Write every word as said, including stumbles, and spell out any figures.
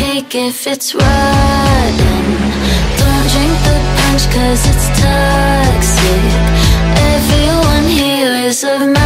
take if it's rotten. Don't drink the punch cause it's toxic. Everyone here is of my